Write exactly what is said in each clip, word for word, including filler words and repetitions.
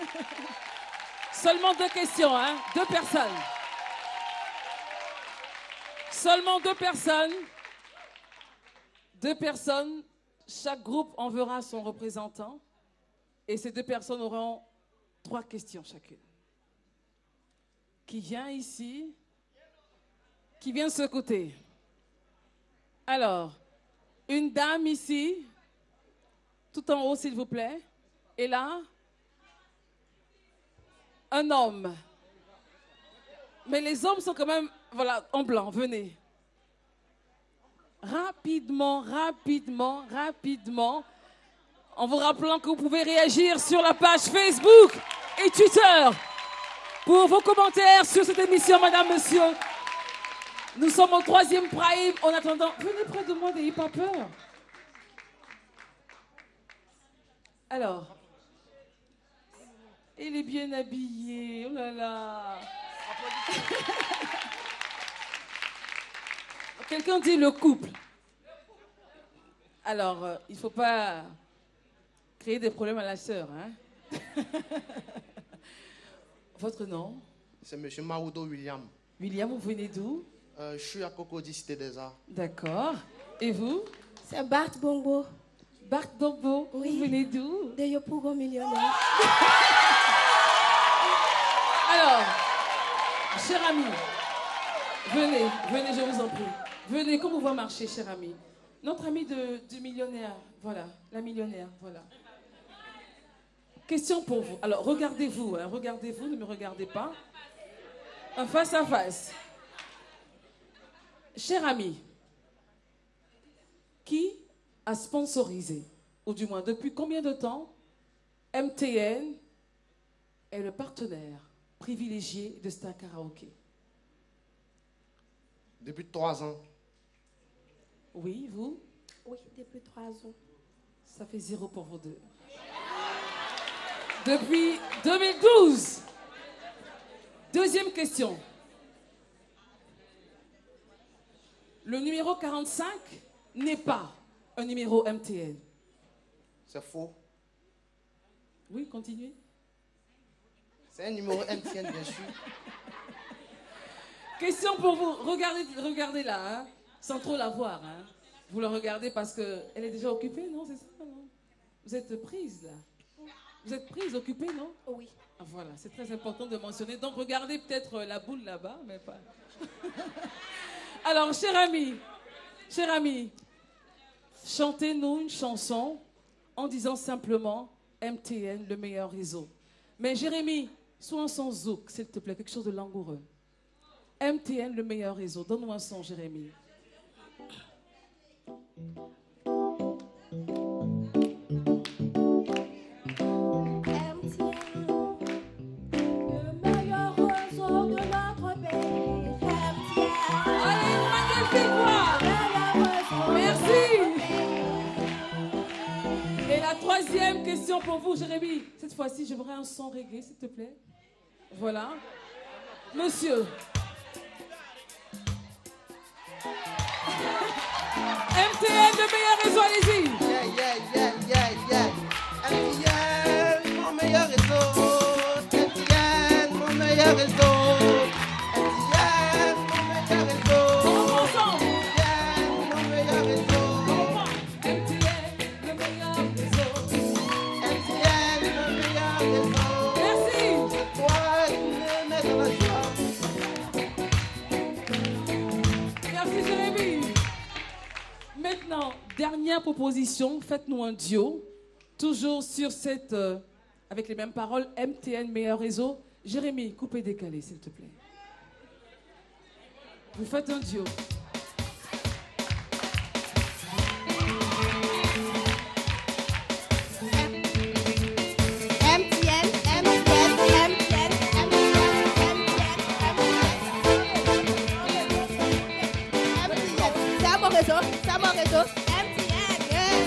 Seulement deux questions, hein? Deux personnes. Seulement deux personnes. Deux personnes. Chaque groupe enverra son représentant. Et ces deux personnes auront trois questions chacune. Qui vient ici? Qui vient de ce côté? Alors, une dame ici, tout en haut, s'il vous plaît. Et là, un homme. Mais les hommes sont quand même, voilà, en blanc. Venez. Rapidement, rapidement, rapidement. En vous rappelant que vous pouvez réagir sur la page Facebook et Twitter pour vos commentaires sur cette émission, madame, monsieur. Nous sommes au troisième Prime. En attendant, venez près de moi des hip-hopeurs. Alors, il est bien habillé. Oh là là. Quelqu'un dit le couple. Alors, euh, il ne faut pas créer des problèmes à la sœur, hein? Votre nom? C'est M. Maoudo William. William, vous venez d'où? Euh, je suis à Cocody, Cité des Arts. D'accord. Et vous? C'est Bart Bongo. Bart Bongo, oui. Vous venez d'où? De Yopougon Millionnaire. Alors, cher ami, venez, venez, je vous en prie. Venez, comme on va marcher, cher ami. Notre ami de, de millionnaire, voilà, la millionnaire, voilà. Question pour vous. Alors, regardez-vous, hein, regardez-vous, ne me regardez pas. Un face à face. Cher ami, qui a sponsorisé, ou du moins depuis combien de temps, M T N est le partenaire privilégié de Star Karaoké? Depuis trois ans. Oui, vous? Oui, depuis trois ans. Ça fait zéro pour vous deux. Depuis deux mille douze. Deuxième question. Le numéro quarante-cinq n'est pas un numéro M T N. C'est faux. Oui, continuez. C'est un numéro M T N, bien sûr. Question pour vous. Regardez, regardez là, hein, sans trop la voir. Hein. Vous la regardez parce qu'elle est déjà occupée, non? C'est ça, non? Vous êtes prise, là? Vous êtes prise, occupée, non? Oui. Ah, voilà, c'est très important de mentionner. Donc, regardez peut-être la boule là-bas, mais pas... Alors, cher ami, cher ami, chantez-nous une chanson en disant simplement M T N, le meilleur réseau. Mais Jérémy, sois un son zouk, s'il te plaît, quelque chose de langoureux. M T N, le meilleur réseau. Donne-nous un son, Jérémy. Troisième question pour vous, Jérémy. Cette fois-ci, j'aimerais un son reggae, s'il te plaît. Voilà. Monsieur. M T N, le meilleur réseau, allez-y. Yeah, yeah, yeah, yeah, yeah. M T N, mon meilleur réseau. M T N, mon meilleur réseau. M T N, mon meilleur réseau. On va ensemble. M T N, mon meilleur réseau. M T N, le meilleur réseau. M T N, le meilleur réseau. Merci. C'est toi qui me mets dans la joie. Merci, Jérémy. Maintenant, dernière proposition, faites-nous un duo, toujours sur cette, euh, avec les mêmes paroles, M T N, meilleur réseau. Jérémy, coupé décalé, s'il te plaît. Vous faites un duo. M T N, M T N, M T N, M T N, M T N. C'est à mon réseau, c'est à mon réseau. M T N.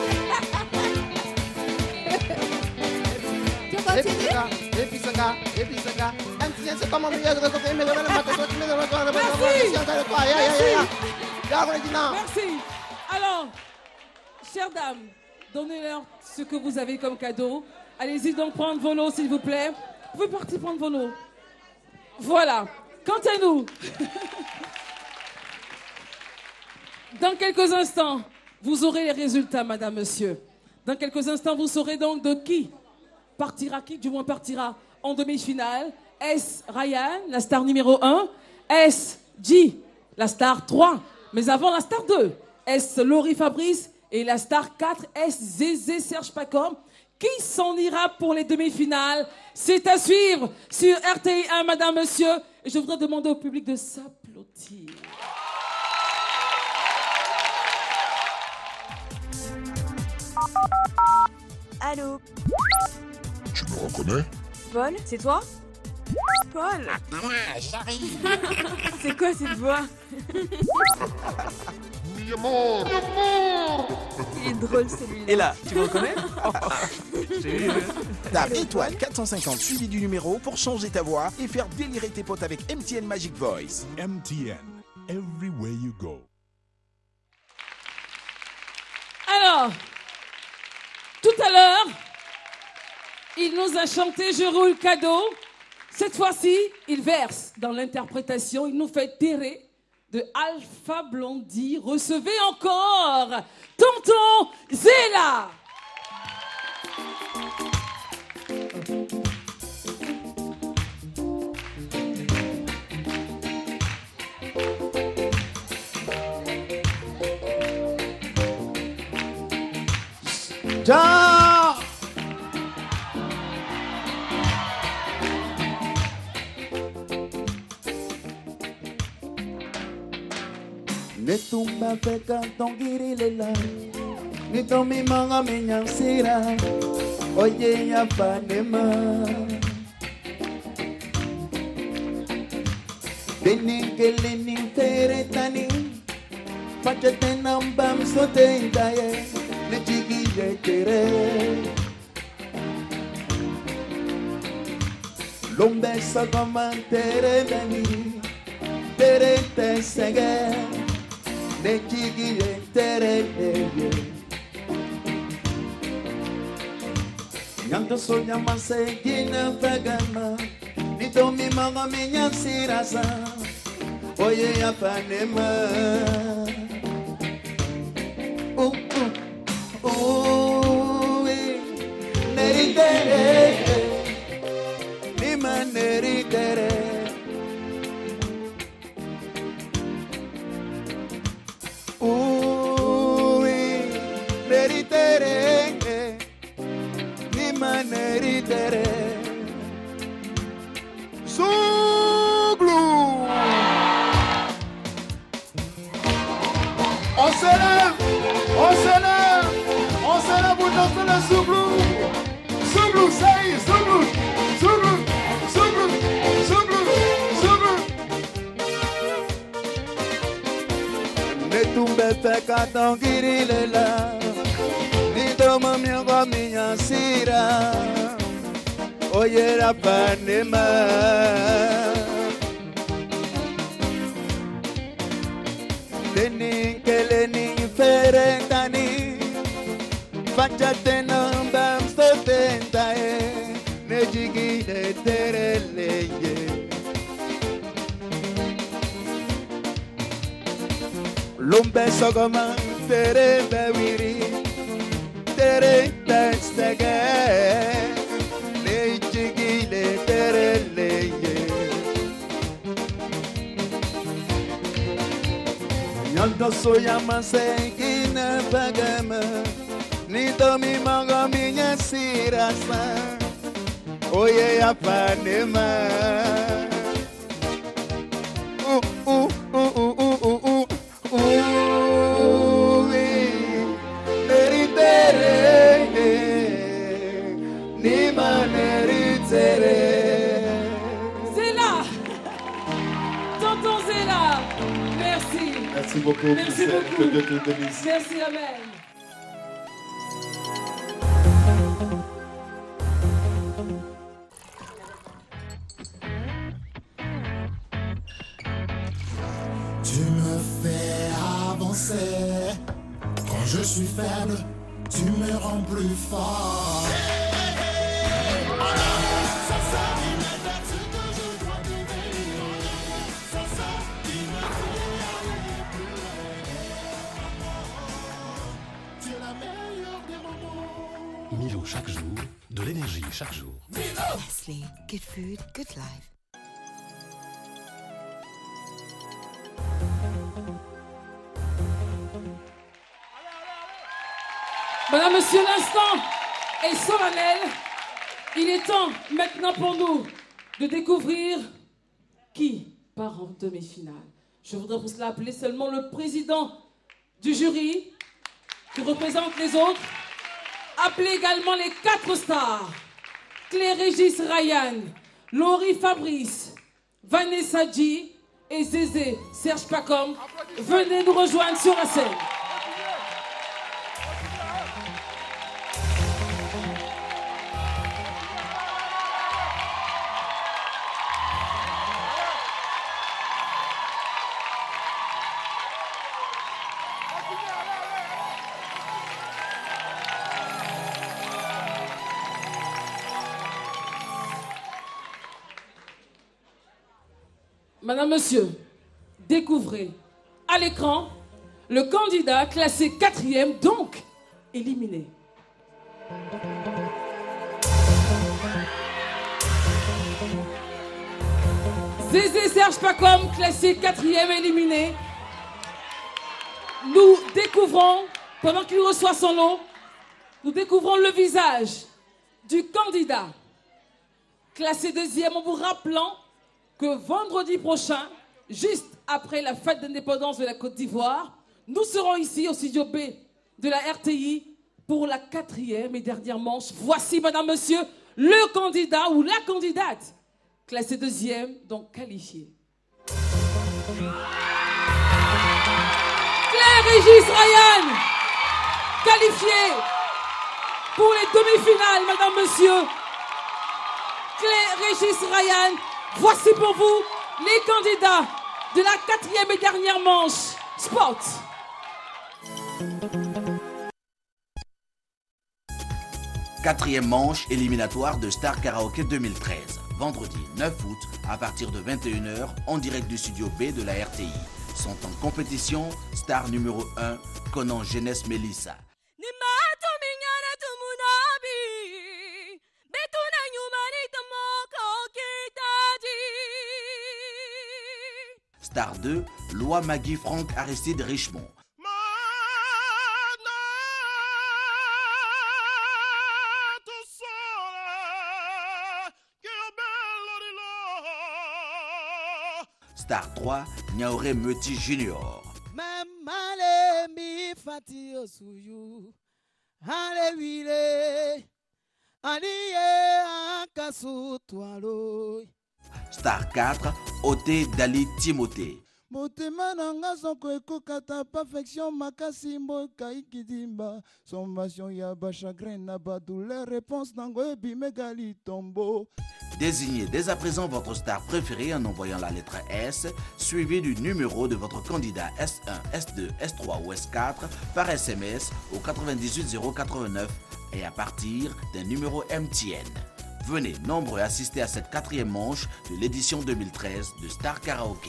Tu continues? Et puis ça, et puis ça, M T N, c'est pas mon meilleur réseau. Merci. Alors, chère dame, donnez-leur ce que vous avez comme cadeau. Allez-y donc prendre vos lots, s'il vous plaît. Vous pouvez partir prendre vos lots. Voilà. Quant à nous, dans quelques instants, vous aurez les résultats, madame, monsieur. Dans quelques instants, vous saurez donc de qui partira, qui du moins partira en demi-finale. Est-ce Ryan, la star numéro un? Est-ce G, la star trois? Mais avant la star deux, est-ce Laurie Fabrice et la star quatre? Est-ce Zézé Serge Pacom? Qui s'en ira pour les demi-finales? C'est à suivre sur R T I un, madame, monsieur. Et je voudrais demander au public de s'applaudir. Allô? Tu me reconnais? Paul, c'est toi? Paul? Ouais, j'arrive. C'est quoi cette voix? Mi amor, mi amor. Il est drôle celui-là. Et là, tu me reconnais? Tape étoile quatre cent cinquante suivi du numéro pour changer ta voix et faire délirer tes potes avec M T N Magic Voice. M T N, everywhere you go. Alors, tout à l'heure, il nous a chanté « Je roule cadeau ». Cette fois-ci, il verse dans l'interprétation, il nous fait terrer de Alpha Blondie. Recevez encore Tonton Zéla. Ja! Netumba peka tongirilela Nitomi manga menyansira Oye ya panema Beningele nintere tani Pachate nambam sote indaye Nechigi yetere Lombe sagamantere beni Tere te sege Nechigi yetere Nyanga sonya mase gina fagama Nitomi maga minya sirasa Oye ya panema Uh uh uh Neritere Nima neritere Uh Neritere Nima neritere Souglou. On se lève, on se lève, on se lève pour danser le souglou. Souglou, ça y est, souglou, souglou, souglou, souglou, souglou. Ne tombe fait qu'à ton guirilela, ni toma mi agua mi asira. Oye la panema Leni ke leni ferentani Fachate nambam stotentae Nejigi de tereleye Lumbe sogoma tere bewiri Tere testege Chigile tereleye Nyaldo soya masengina bagama Nito mi maga minya sirasa Oye ya panema Uh uh uh uh uh uh uh Uh Eri tereye Ni maneri Zéla, Tonton Zéla, merci. Merci beaucoup. Merci beaucoup. Que Dieu te bénisse. Merci, amen. Tu me fais avancer. Quand je suis faible, tu me rends plus fort. Milo chaque jour, de l'énergie chaque jour. Nestlé, good food, good life. Madame, Monsieur, l'instant est solennel. Il est temps maintenant pour nous de découvrir qui part en demi-finale. Je voudrais pour cela appeler seulement le président du jury qui représente les autres. Appelez également les quatre stars. Claire-Régis Ryan, Laurie Fabrice, Vanessa G et Zézé Serge Pacom. Venez nous rejoindre sur la scène. Madame, Monsieur, découvrez à l'écran le candidat classé quatrième, donc éliminé. Zézé Serge Pacom, classé quatrième, éliminé. Nous découvrons, pendant qu'il reçoit son lot, nous découvrons le visage du candidat classé deuxième en vous rappelant que vendredi prochain, juste après la fête d'indépendance de la Côte d'Ivoire, nous serons ici au studio B de la R T I pour la quatrième et dernière manche. Voici, madame, monsieur, le candidat ou la candidate classée deuxième, donc qualifiée. Claire-Régis Ryan, qualifiée pour les demi-finales, madame, monsieur. Claire-Régis Ryan, voici pour vous les candidats de la quatrième et dernière manche Sport. Quatrième manche éliminatoire de Star Karaoke deux mille treize. Vendredi neuf août à partir de vingt et une heures en direct du studio B de la R T I. Sont en compétition Star numéro un, Conan Jeunesse Mélissa. Star deux, Loi Maggie Franck Aristide Richemont. Star trois, Niaoré Meuti Junior. Star quatre, Oté Dali Timothée. Motema nanga soko ekokata perfection makasi mboka ikidimba sommation ya ba chagrin na ba douleur réponse nango ebimegali tombo. Désignez dès à présent votre star préférée en envoyant la lettre S suivie du numéro de votre candidat S un, S deux, S trois ou S quatre par S M S au quatre-vingt-dix-huit zéro quatre-vingt-neuf et à partir d'un numéro M T N. Venez nombreux assister à cette quatrième manche de l'édition deux mille treize de Star Karaoke.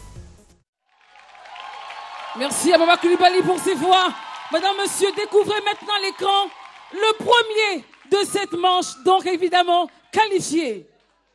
Merci à Mama Koulibaly pour ses voix. Madame, monsieur, découvrez maintenant l'écran. Le premier de cette manche, donc évidemment qualifié.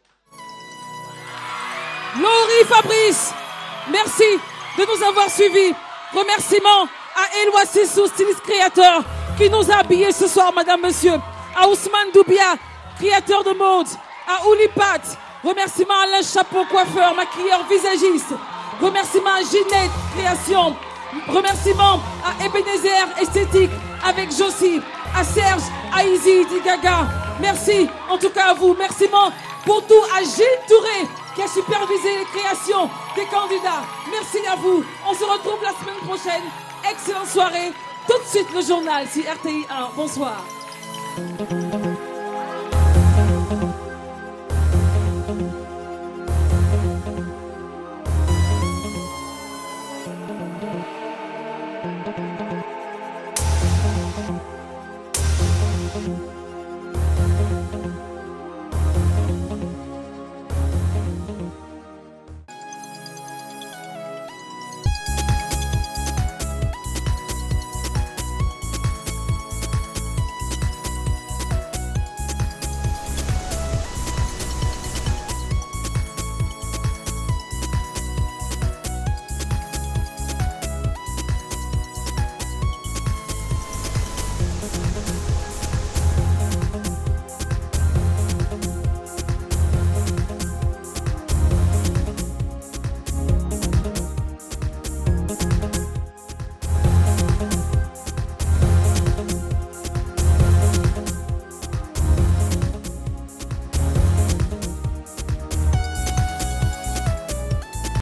Laurie Fabrice, merci de nous avoir suivis. Remerciements à Eloi Sissou, styliste créateur, qui nous a habillés ce soir, madame, monsieur. À Ousmane Doubia, créateur de mode. À Oulipat, remerciements à Alain Chapeau, coiffeur, maquilleur, visagiste. Remerciements à Ginette, création. Remerciements à Ebenezer, esthétique, avec Josie. À Serge, à Izzy, Digaga. Merci en tout cas à vous. Remerciements pour tout à Gilles Touré qui a supervisé les créations des candidats. Merci à vous. On se retrouve la semaine prochaine. Excellente soirée. Tout de suite le journal sur R T I un. Bonsoir.